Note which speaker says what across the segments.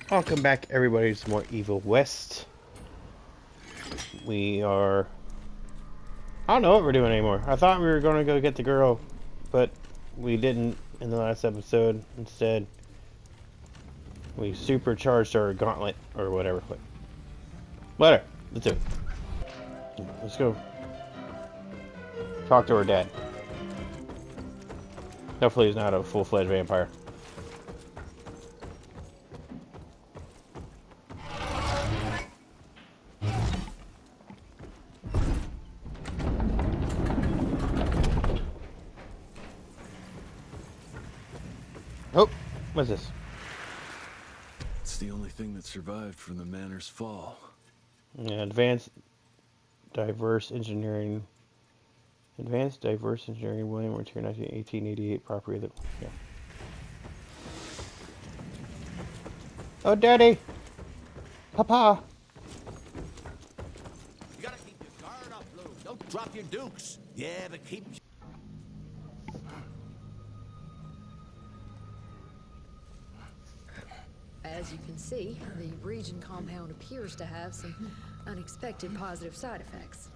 Speaker 1: Welcome back, everybody, to more Evil West. We are... I don't know what we're doing anymore. I thought we were going to go get the girl, but we didn't in the last episode. Instead, we supercharged our gauntlet, or whatever. Whatever. Let's do it. Let's go talk to her dad. Hopefully he's not a full-fledged vampire. Oh, what's this?
Speaker 2: It's the only thing that survived from the manor's fall.
Speaker 1: Yeah, Advanced Diverse Engineering, William Winter, 1888 property that, yeah. Oh, Daddy! Papa!
Speaker 3: You gotta keep your guard up, Blue. Don't drop your dukes. Yeah, but keep...
Speaker 4: As you can see, the region compound appears to have some unexpected positive side effects.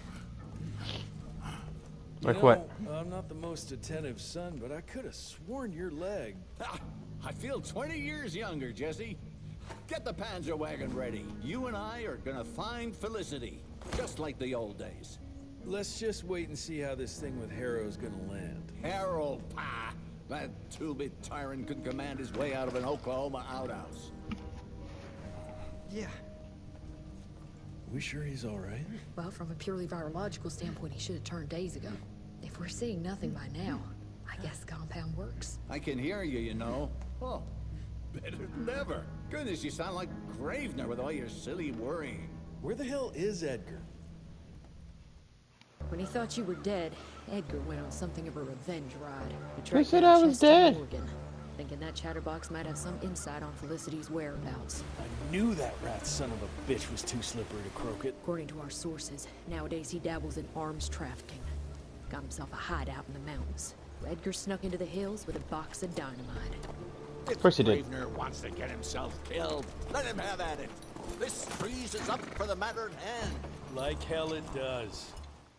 Speaker 1: Like what?
Speaker 2: I'm not the most attentive son, but I could have sworn your leg.
Speaker 3: I feel 20 years younger, Jesse. Get the Panzer wagon ready. You and I are gonna find Felicity, just like the old days.
Speaker 2: Let's just wait and see how this thing with Harrow's gonna land.
Speaker 3: Harold, pa! That two-bit tyrant could command his way out of an Oklahoma outhouse.
Speaker 2: Yeah. We sure he's all right?
Speaker 4: Well, from a purely virological standpoint, he should have turned days ago. If we're seeing nothing by now, I guess the compound works.
Speaker 3: I can hear you, you know. Oh, better than ever. Goodness, you sound like Gravener with all your silly worrying.
Speaker 2: Where the hell is Edgar?
Speaker 4: When he thought you were dead, Edgar went on something of a revenge ride. He
Speaker 1: Who
Speaker 4: tracked
Speaker 1: said
Speaker 4: down
Speaker 1: I was
Speaker 4: Chester
Speaker 1: dead?
Speaker 4: Morgan, thinking that chatterbox might have some insight on Felicity's whereabouts.
Speaker 2: I knew that rat son of a bitch was too slippery to croak it.
Speaker 4: According to our sources, nowadays he dabbles in arms trafficking. Got himself a hideout in the mountains. Edgar snuck into the hills with a box of dynamite.
Speaker 1: Of course he did.
Speaker 3: Gravener wants to get himself killed. Let him have at it. This trees is up for the matter at hand.
Speaker 2: Like hell it does.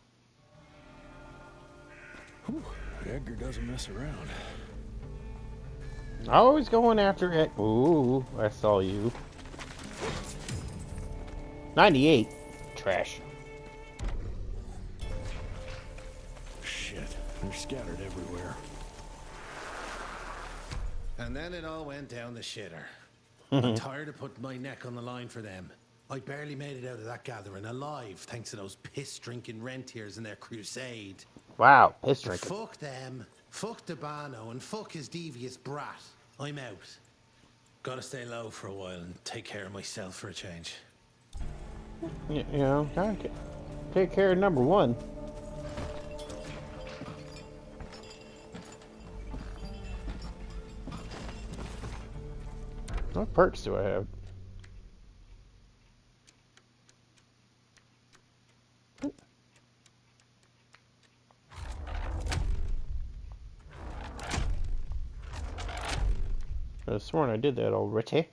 Speaker 2: Whew. Edgar doesn't mess around.
Speaker 1: Always going after it. Ooh, I saw you. 98. Trash.
Speaker 2: Shit, they're scattered everywhere.
Speaker 5: And then it all went down the shitter. I'm tired of putting my neck on the line for them. I barely made it out of that gathering alive thanks to those piss-drinking rentiers and their crusade.
Speaker 1: Wow, piss drinking.
Speaker 5: Fuck them, fuck Debano, and fuck his devious brat. I'm out. Gotta stay low for a while and take care of myself for a change.
Speaker 1: You know, gotta take care of number one. What perks do I have? I was sworn I did that already.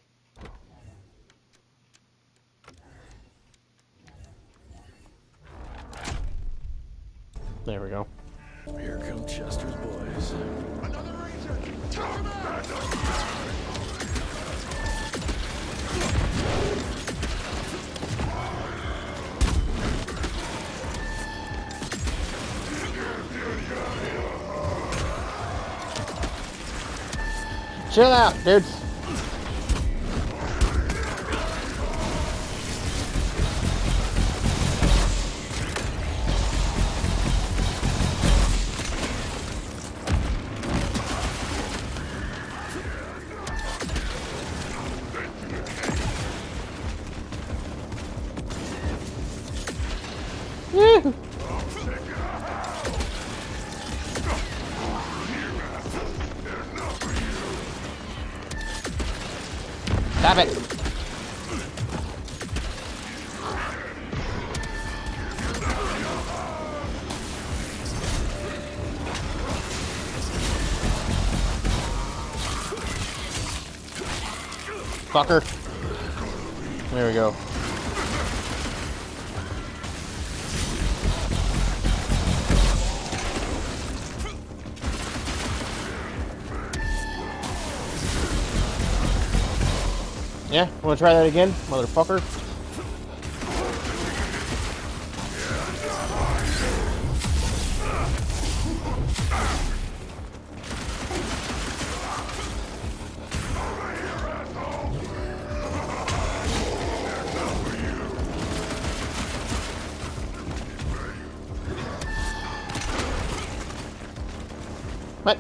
Speaker 1: There we go.
Speaker 2: Here come Chester's boys.
Speaker 3: Another ranger! Take him out!
Speaker 1: Chill out, dudes. Woo! Stop it! fucker. There we go. Yeah, wanna try that again, motherfucker? What?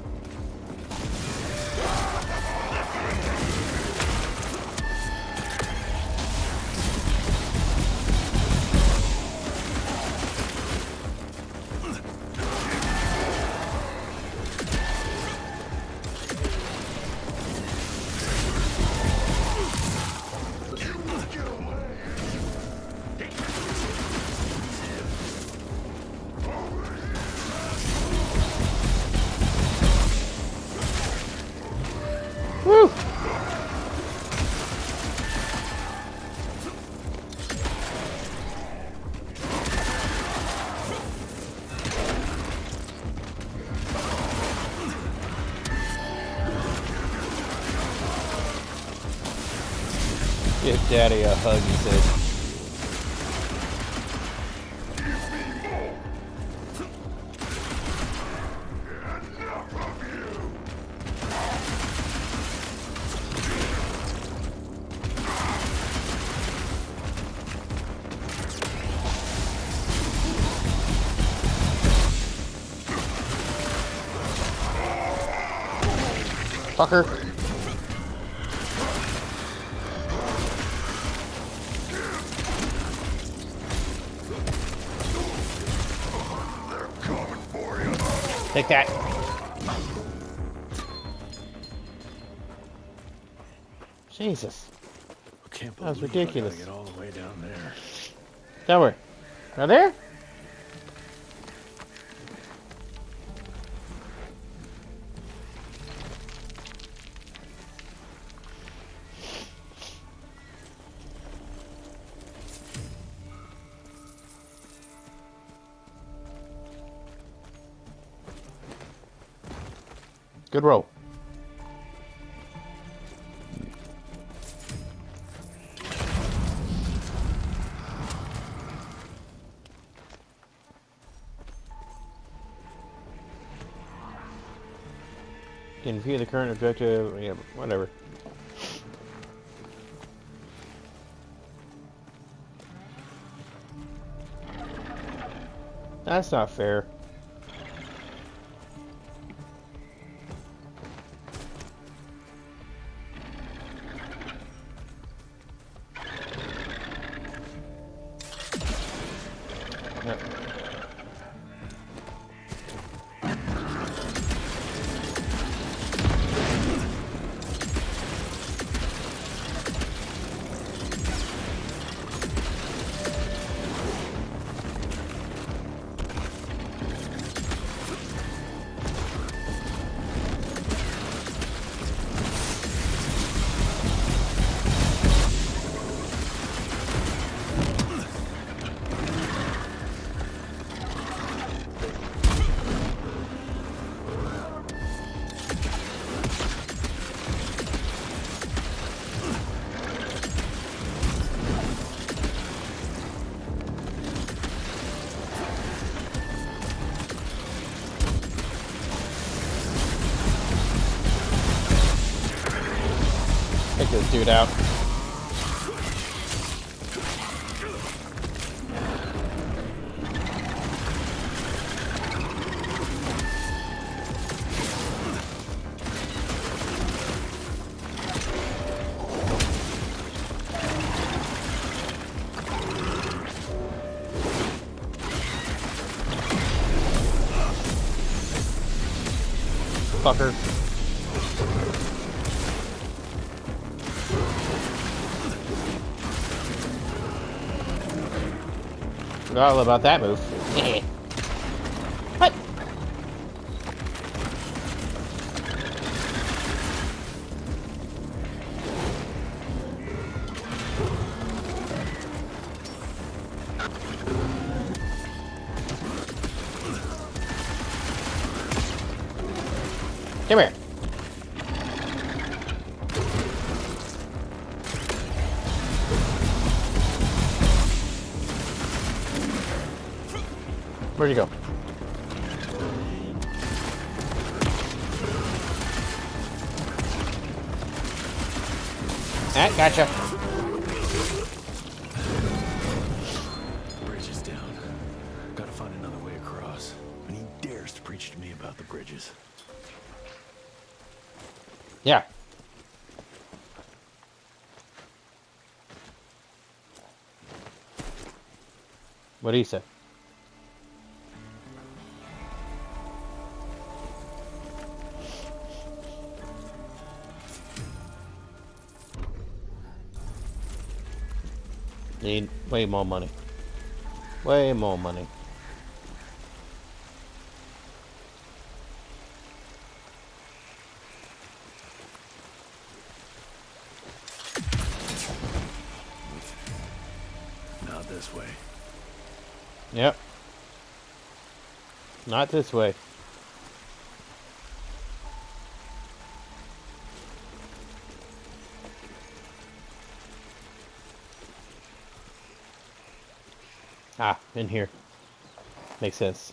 Speaker 1: Woo! Give Daddy a hug, he said. Fucker. Take that. Jesus.
Speaker 2: I can't
Speaker 1: That was
Speaker 2: believe
Speaker 1: ridiculous.
Speaker 2: I gotta get all the way down there.
Speaker 1: Down where? Down there? Good roll. Can view the current objective. Yeah, whatever. That's not fair. Yep. Take this dude out. Fucker. Forgot all about that move. What? Come here. Where'd you go? Ah, gotcha.
Speaker 2: Bridge is down. Gotta find another way across. And he dares to preach to me about the bridges.
Speaker 1: Yeah. What do you say? Need way more money. Way more money.
Speaker 2: Not this way.
Speaker 1: Yep. Not this way. Ah, in here. Makes sense.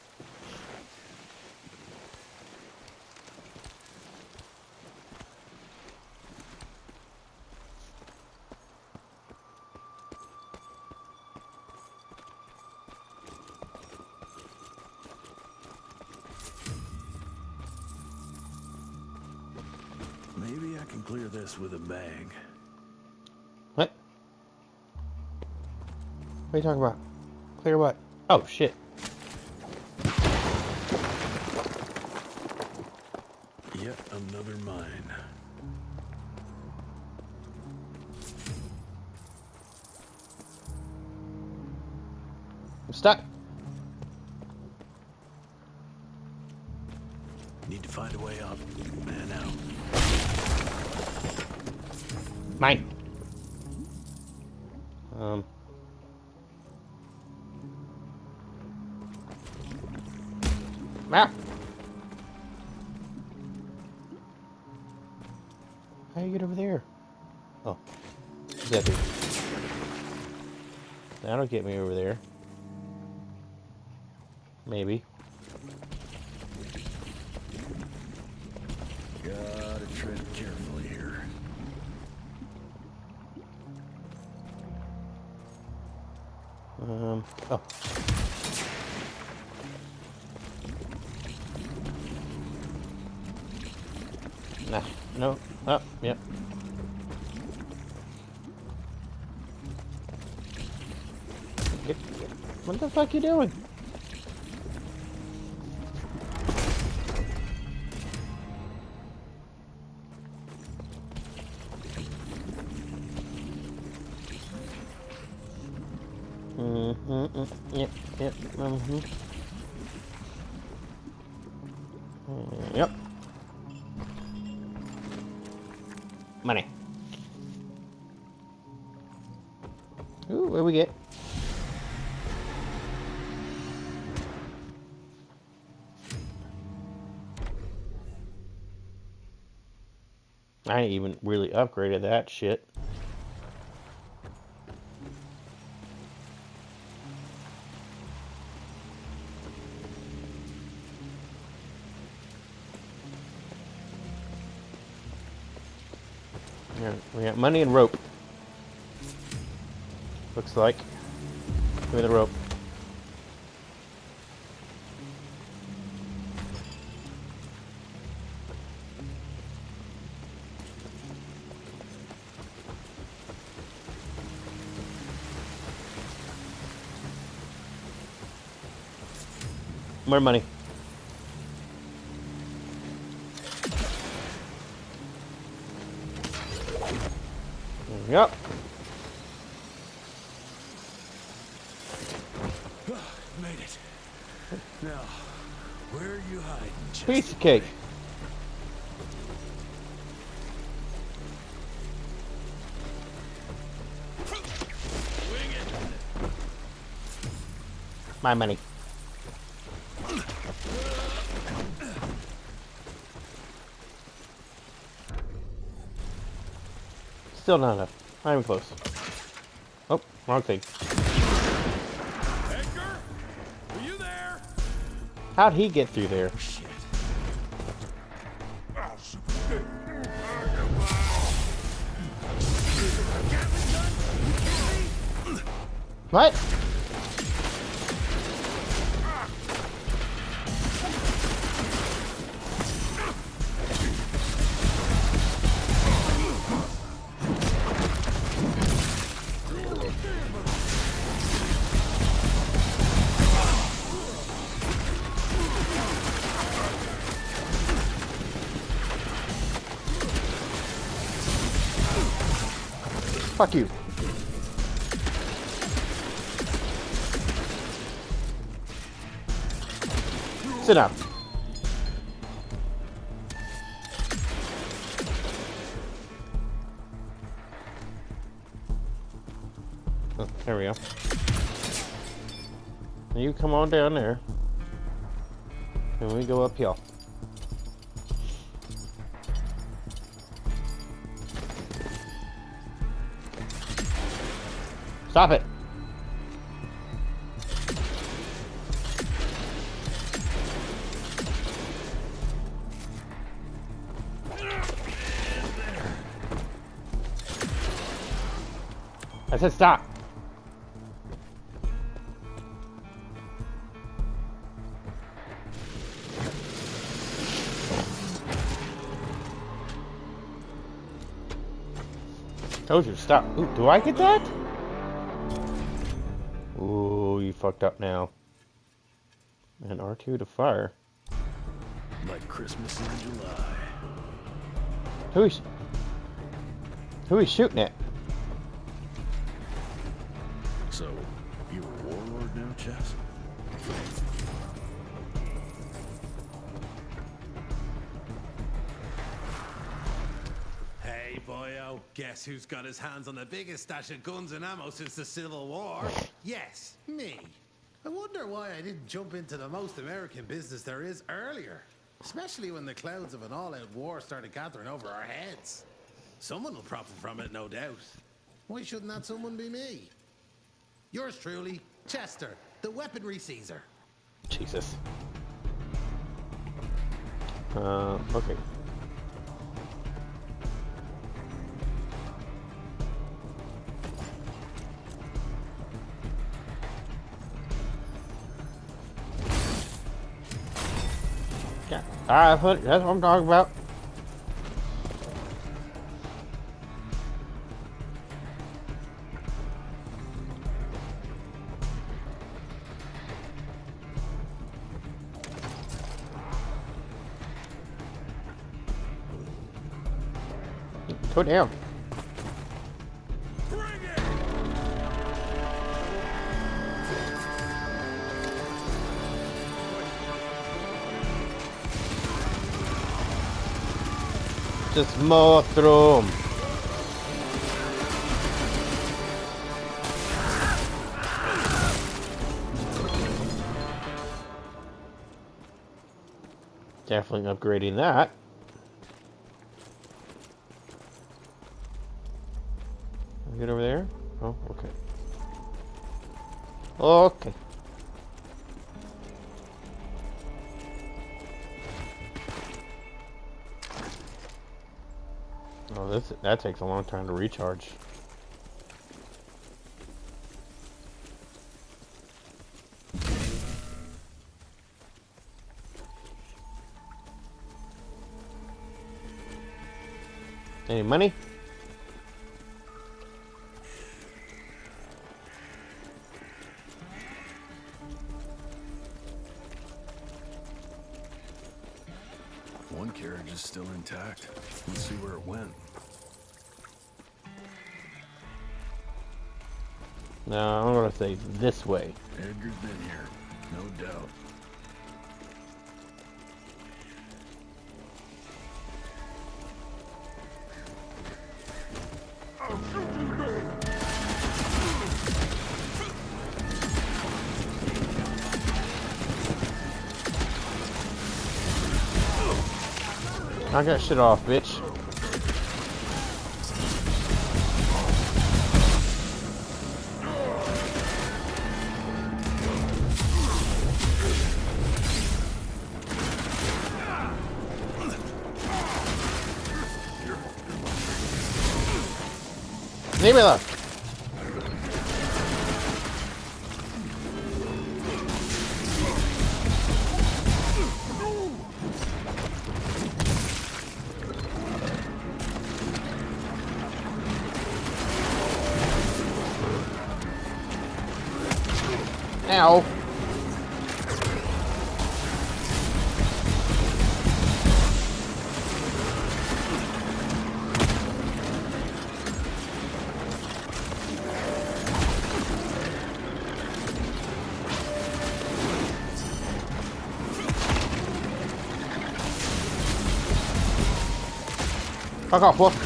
Speaker 2: Maybe I can clear this with a bag.
Speaker 1: What? What are you talking about? Clear what? Oh, shit.
Speaker 2: Yet another mine.
Speaker 1: I'm stuck.
Speaker 2: Need to find a way up and out.
Speaker 1: Mine. Ah. How do you get over there? Oh. What's that do? That'll get me over there. Maybe.
Speaker 2: Gotta tread carefully here.
Speaker 1: Oh. Nah, no. Oh, yep. What the fuck you doing? Yep, yep, yep. Money. Ooh, what do we get? I ain't even really upgraded that shit. Yeah, we got money and rope. Looks like. Give me the rope. More money. Yep.
Speaker 2: Made it. Now, where are you hiding, Jesse?
Speaker 1: Piece of cake.
Speaker 2: Wing it.
Speaker 1: My money. Still not enough. Not even close. Oh, wrong thing.
Speaker 2: Edgar, are you there?
Speaker 1: How'd he get through there?
Speaker 2: Shit.
Speaker 1: What? Fuck you. Sit down. Oh, there we go. You come on down there. And we go uphill. Stop it. I said stop. Told you to stop. Ooh, do I get that? Ooh, you fucked up now. And R2 to fire.
Speaker 2: Like Christmas in July.
Speaker 1: Who is shooting at?
Speaker 2: So, you're a warlord now, Chess?
Speaker 5: Hey, boyo, guess who's got his hands on the biggest stash of guns and ammo since the Civil War? Yes, me. I wonder why I didn't jump into the most American business there is earlier. Especially when the clouds of an all-out war started gathering over our heads. Someone will profit from it, no doubt. Why shouldn't that someone be me? Yours truly, Chester, the weaponry Caesar.
Speaker 1: Jesus. Okay. Yeah, that's what I'm talking about. Go down.
Speaker 2: Bring it!
Speaker 1: Just mow through 'em. Definitely upgrading that. Get over there? Oh, okay. Okay. Oh, that takes a long time to recharge. Any money?
Speaker 2: One carriage is still intact. Let's see where it went.
Speaker 1: No, I'm gonna say this way.
Speaker 2: Edgar's been here, no doubt.
Speaker 1: Knock that shit off, bitch. Leave me alone. Ow. Fuck off, Wolf.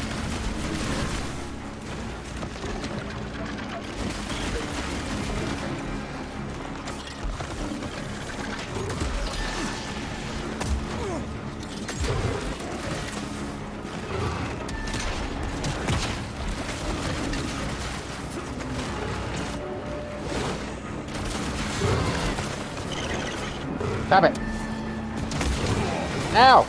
Speaker 1: Stop it. Ow.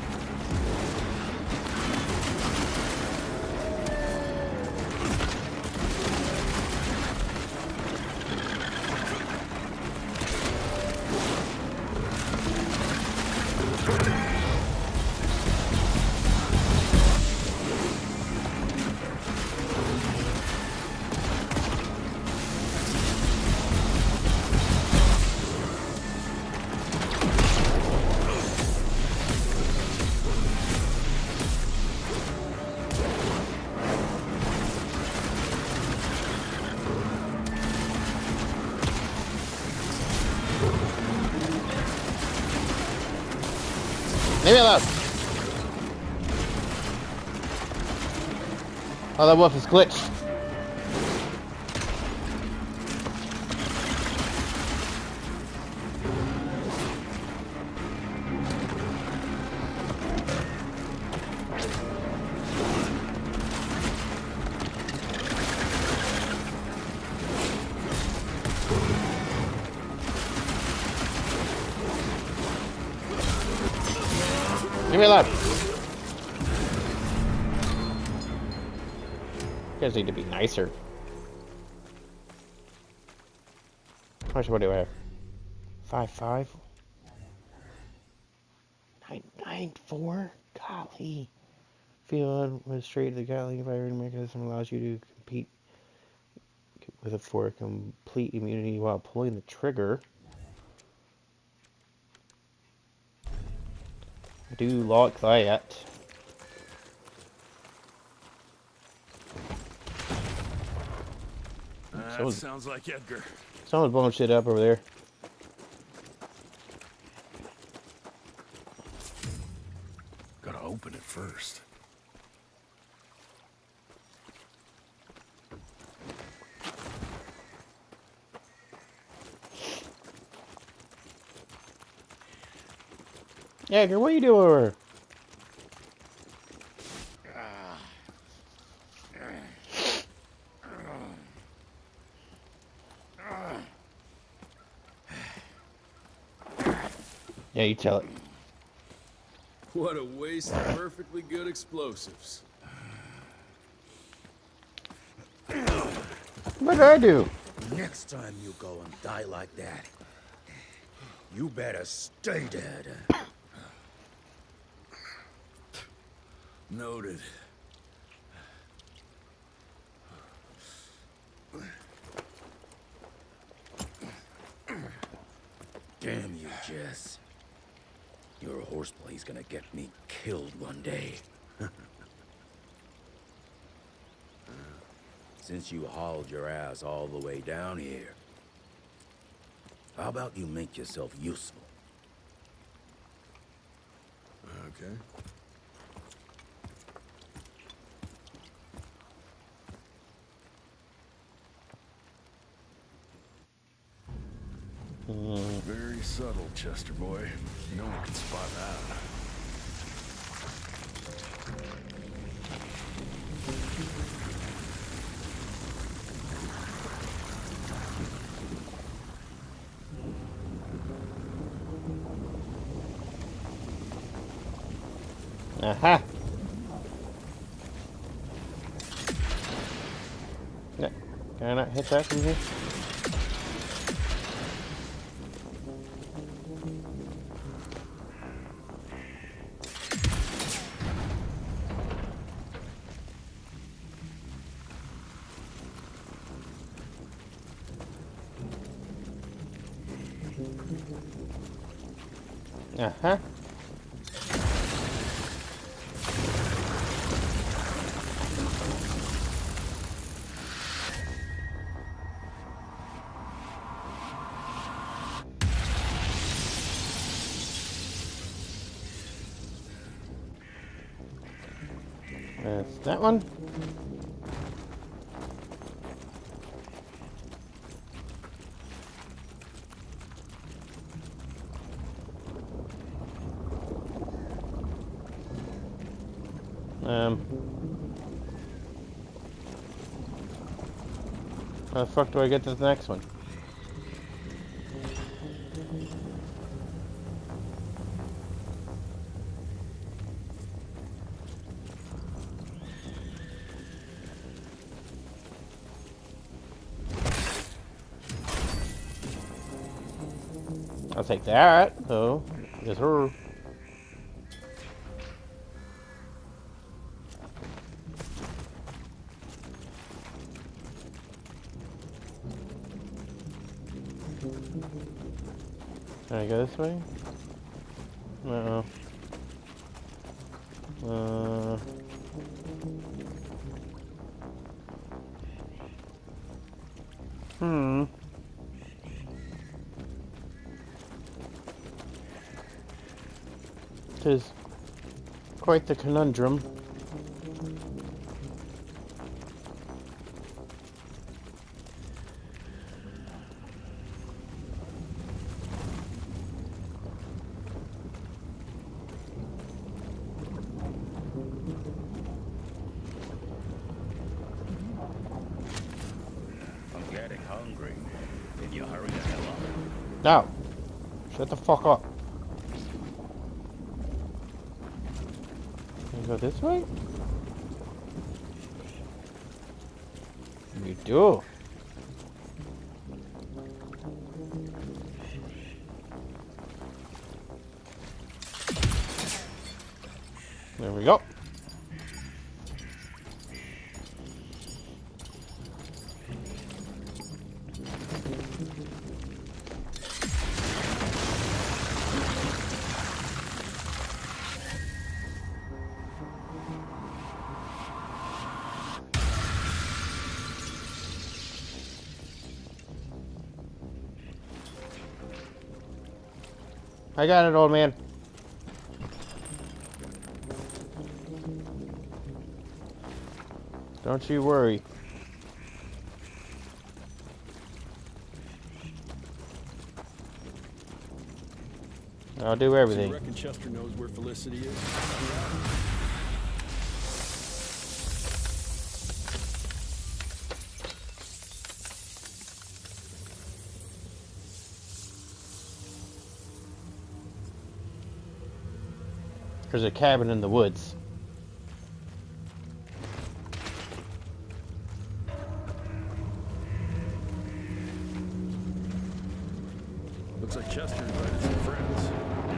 Speaker 1: Leave me alone. Oh, that wolf is glitched. Leave me alone. You guys need to be nicer. How much, what do I have? 5.5? 9.94? Golly. Field was straight to the Gatling firing mechanism allows you to compete with it for complete immunity while pulling the trigger. I do like that.
Speaker 2: That sounds like Edgar.
Speaker 1: Someone's blowing shit up over there.
Speaker 2: Gotta open it first.
Speaker 1: Edgar, what are you doing over here? Yeah, you tell it.
Speaker 6: What a waste of perfectly good explosives.
Speaker 1: What did I do?
Speaker 7: Next time you go and die like that, you better stay dead.
Speaker 6: Noted.
Speaker 7: Damn you, Jess. Your horseplay's gonna get me killed one day. Since you hauled your ass all the way down here, how about you make yourself useful?
Speaker 6: Okay.
Speaker 2: Very subtle, Chester boy. No one can spot that.
Speaker 1: Aha. Can I not hit that from here? Uh-huh. That's that one. How the fuck do I get to the next one? I'll take that. Oh, yes, her. Can I go this way? Uh-oh. It is quite the conundrum.
Speaker 7: I'm getting hungry. Can you hurry the hell up?
Speaker 1: Now, shut the fuck up. Can you go this way? We do. There we go. I got it, old man. Don't you worry. I'll do everything.
Speaker 6: So you reckon Chester knows where Felicity is?
Speaker 1: There's a cabin in the woods.
Speaker 6: Looks like Chester invited some friends.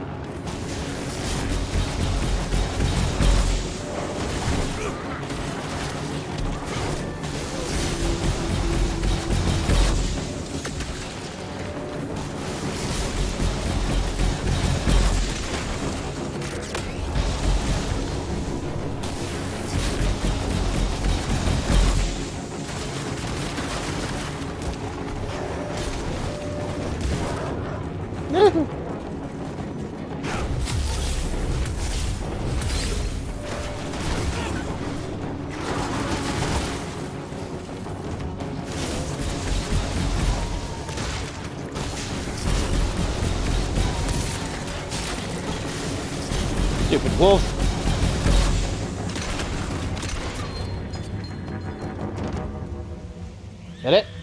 Speaker 1: Stupid wolf. Get it?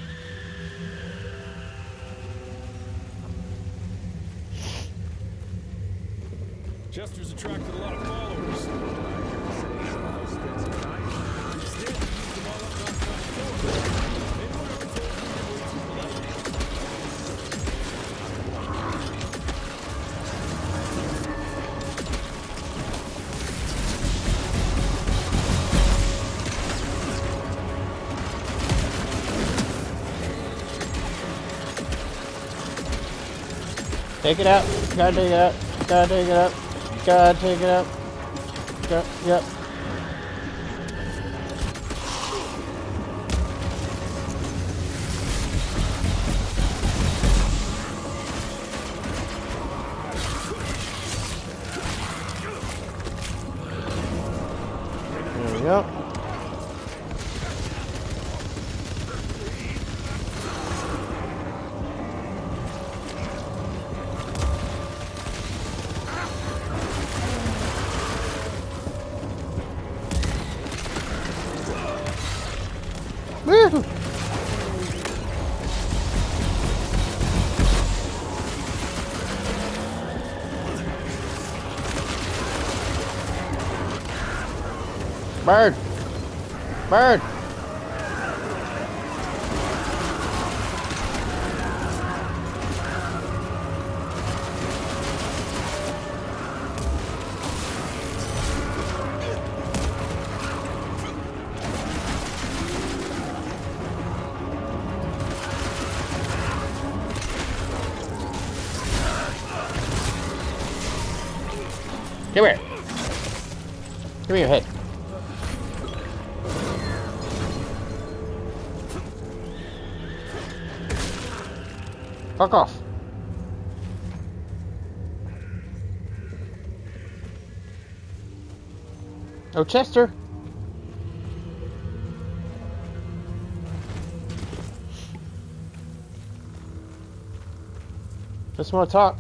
Speaker 6: Chester's attracted a lot of followers. Instead, he used them all up North Front Door. They put
Speaker 1: Take it out. Gotta take it out. Gotta take it out. Gotta take it out. Yep. There we go. Woo! Bird! Bird! Come here. Give me your head. Fuck off. Oh, Chester. Just want to talk.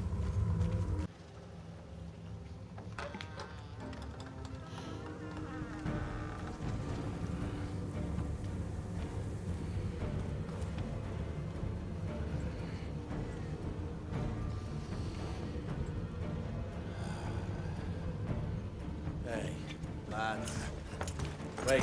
Speaker 2: Hey, lads. Wait.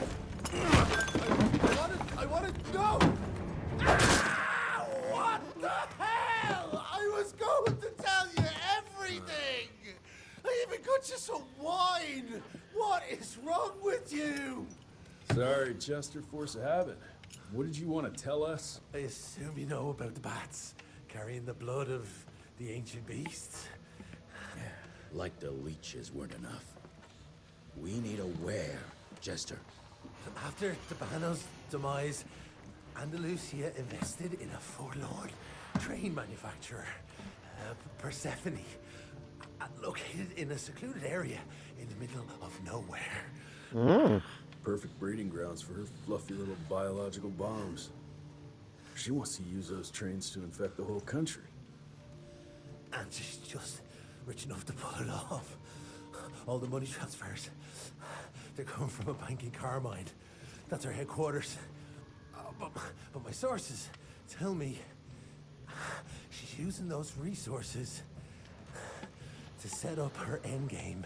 Speaker 2: I want to go! Ah, what the hell? I was going to tell you everything! I even got you some wine! What is wrong with you?
Speaker 6: Sorry, Chester, force of habit. What did you want to tell us?
Speaker 2: I assume you know about the bats, carrying the blood of the ancient beasts.
Speaker 7: Like the leeches weren't enough. We need a where, Chester.
Speaker 2: After Debano's demise, Andalusia invested in a forlorn train manufacturer, Persephone, located in a secluded area in the middle of nowhere.
Speaker 6: Perfect breeding grounds for her fluffy little biological bombs. She wants to use those trains to infect the whole country.
Speaker 2: And she's just rich enough to pull it off. All the money transfers, they're coming from a bank in Carmine. That's her headquarters. But my sources tell me she's using those resources to set up her endgame.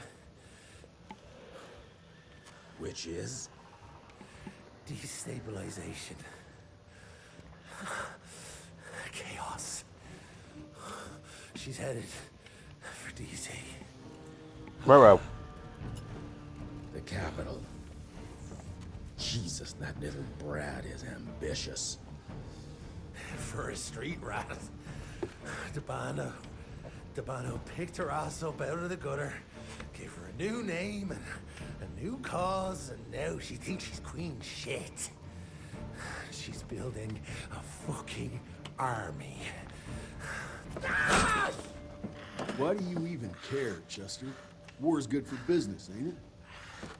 Speaker 7: Which is?
Speaker 2: Destabilization. Chaos. She's headed for DC.
Speaker 1: Ruh-roh.
Speaker 7: The capital. Jesus, that little brat is ambitious.
Speaker 2: For a street rat. Debano picked her ass up out of the gutter, gave her a new name and a new cause, and now she thinks she's queen shit. She's building a fucking army.
Speaker 6: Why do you even care, Chester? War's good for business, ain't it?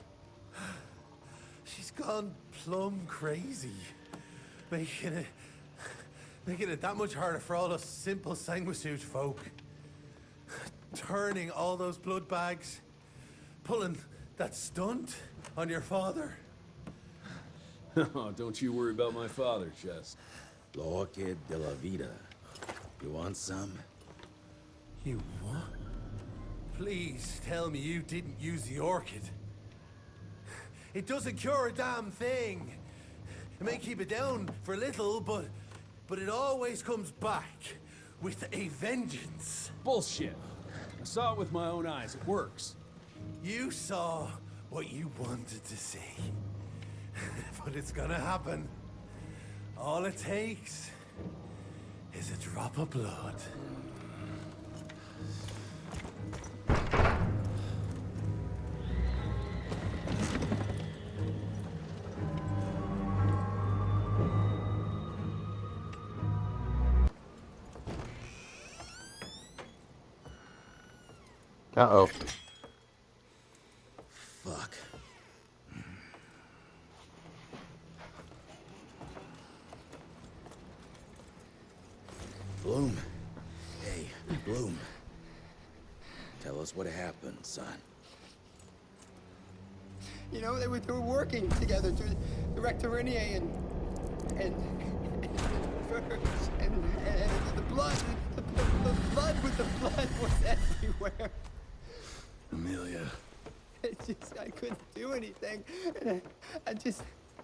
Speaker 2: She's gone plumb crazy, making it that much harder for all us simple sanguisuge folk. Turning all those blood bags, pulling that stunt on your father.
Speaker 6: Oh, don't you worry about my father, Chest.
Speaker 7: L'Orchid de la Vida. You want some?
Speaker 2: You what? Please tell me you didn't use the orchid. It doesn't cure a damn thing. It may keep it down for a little, but it always comes back with a vengeance.
Speaker 6: Bullshit. I saw it with my own eyes. It works.
Speaker 2: You saw what you wanted to see. But it's gonna happen. All it takes is a drop of blood.
Speaker 1: Uh-oh.
Speaker 2: Fuck.
Speaker 7: Bloom. Hey, Bloom. Tell us what happened, son.
Speaker 8: You know, they were working together to direct Renier and the blood with the blood was everywhere.
Speaker 6: Amelia.
Speaker 8: I couldn't do anything. And I just...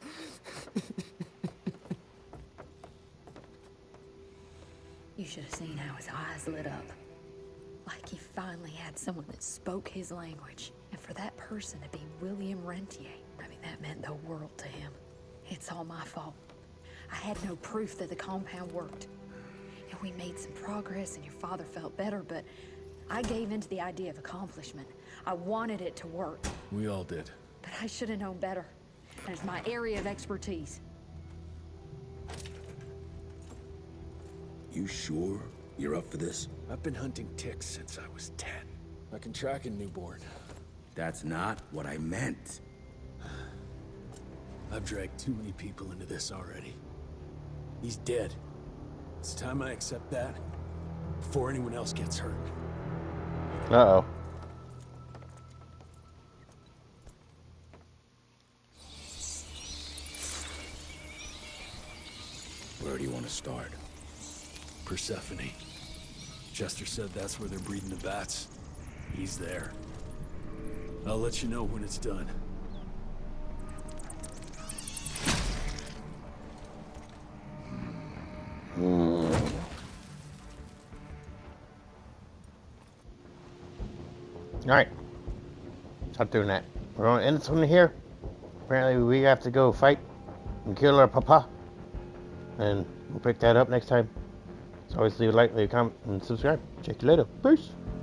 Speaker 4: You should have seen how his eyes lit up. Like he finally had someone that spoke his language. And for that person to be William Rentier, I mean, that meant the world to him. It's all my fault. I had no proof that the compound worked. And we made some progress and your father felt better, but I gave in to the idea of accomplishment. I wanted it to work.
Speaker 6: We all did.
Speaker 4: But I should have known better. And it's my area of expertise.
Speaker 7: You sure you're up for this?
Speaker 6: I've been hunting ticks since I was 10. I can track a newborn.
Speaker 7: That's not what I meant.
Speaker 6: I've dragged too many people into this already. He's dead. It's time I accept that before anyone else gets hurt.
Speaker 1: Uh-oh.
Speaker 7: Where do you want to start?
Speaker 6: Persephone. Chester said that's where they're breeding the bats. He's there. I'll let you know when it's done.
Speaker 1: Alright. Stop doing that. We're going to end this one here. Apparently we have to go fight and kill our papa. And we'll pick that up next time. So always leave a like, leave a comment, and subscribe. Check you later. Peace.